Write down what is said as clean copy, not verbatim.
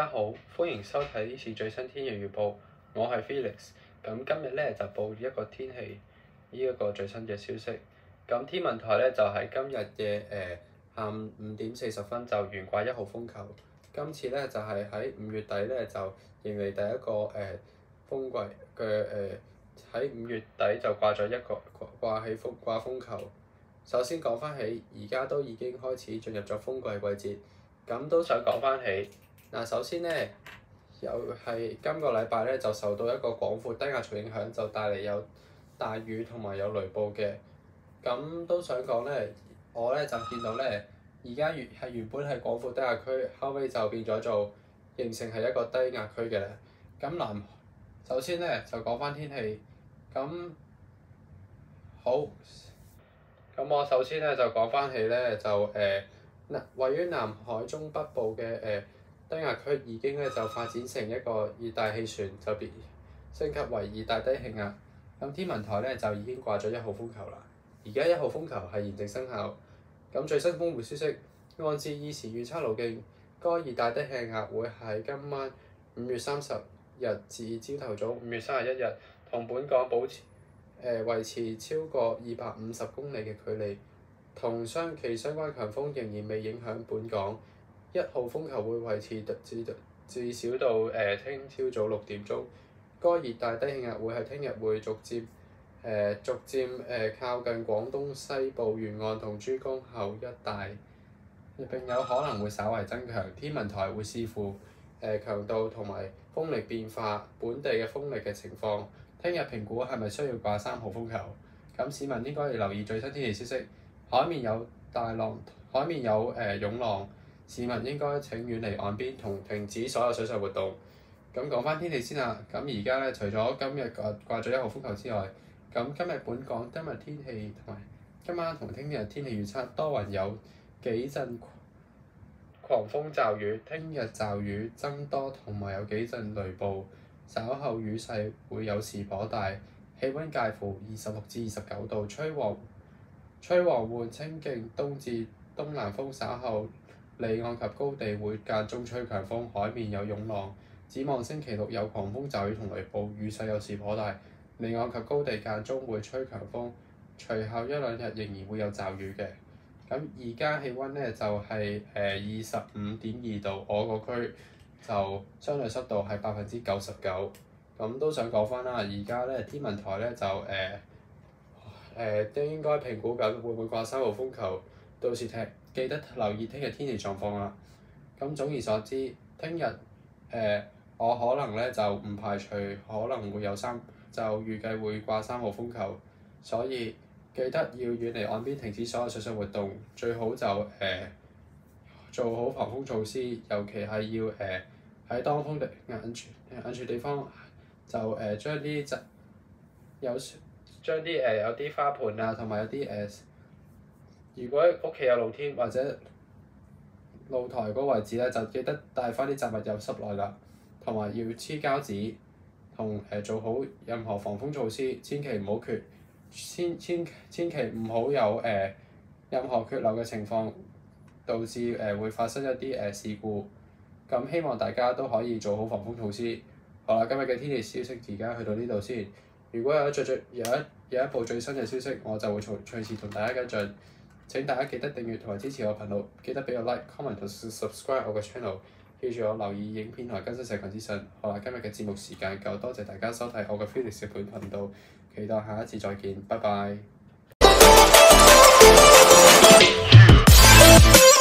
家好，歡迎收睇呢次最新天氣預報，我係 Felix。咁今日咧就報一個天氣呢一個最新嘅消息。咁天文台咧就喺今日嘅下午5:40就懸掛1號風球。今次咧就係喺5月底咧就迎嚟第一個風季嘅喺5月底就掛咗一個掛風球。首先講翻起，而家都已經開始進入咗風季季節。咁都想講翻起，嗱首先咧，又係今個禮拜咧就受到一個廣闊低壓槽影響，就帶嚟有大雨同埋有雷暴嘅。咁都想講咧，我咧就見到咧，而家原本係廣闊低壓區，後尾就變咗做形成係一個低壓區嘅啦。咁首先咧就講翻天氣，咁好，咁我首先咧就講翻起咧就位於南海中北部嘅低壓區已經咧就發展成一個熱帶氣旋，就升級為熱帶低氣壓。咁天文台咧就已經掛咗1號風球啦。而家1號風球係現正生效。咁最新風暴消息，按照現時預測路徑，該熱帶低氣壓會喺今晚5月30日至朝頭早5月31日同本港維持超過250公里嘅距離。同其相關強風仍然未影響本港，1號風球會維持至少到聽朝早6點鐘。該熱帶低氣壓會喺聽日會逐漸靠近廣東西部沿岸同珠江口一帶，並有可能會稍為增強。天文台會視乎強度同埋風力變化、本地嘅風力嘅情況，聽日評估係咪需要掛3號風球。咁市民應該要留意最新天氣消息。海面有湧浪，市民應該請遠離岸邊同停止所有水上活動。咁講翻天氣先啦，咁而家咧除咗今日掛咗1號風球之外，咁今日本港今日天氣同埋今晚同聽日天氣預測多雲，有幾陣狂風驟雨，聽日驟雨增多同埋有幾陣雷暴，稍後雨勢會有時頗大，氣温介乎26至29度，吹和緩清勁東至東南風，稍後離岸及高地會間中吹強風，海面有湧浪。展望星期六有狂風驟雨同雷暴，雨勢有時頗大，離岸及高地間中會吹強風。隨後1-2日仍然會有驟雨嘅。咁而家氣温咧就係25.2度，我個區就相對濕度係99%。咁都想講翻啦，而家咧天文台咧就都應該評估緊會唔會掛3號風球，到時記得留意聽日天氣狀況啦。咁總而所知，聽日我可能咧就唔排除可能會有就預計會掛3號風球，所以記得要遠離岸邊，停止所有水上活動，最好就做好防風措施，尤其係要喺當風的眼處地方就將啲有啲花盆啊，同埋有啲如果屋企有露天或者露台嗰個位置咧，就記得帶翻啲雜物入室內啦，同埋要黐膠紙，同做好任何防風措施，千祈唔好千祈唔好有任何缺漏嘅情況，導致會發生一啲事故。咁希望大家都可以做好防風措施。好啦，今日嘅天氣消息而家去到呢度先。如果有一部最新嘅消息，我就會隨時同大家跟進。請大家記得訂閱同埋支持我頻道，記得俾我 like、comment 同 subscribe 我嘅 channel。記住我留意影片同埋更新社群資訊。好啦，今日嘅節目時間夠，多謝大家收睇我嘅 Felix 日本頻道，期待下一次再見，拜拜。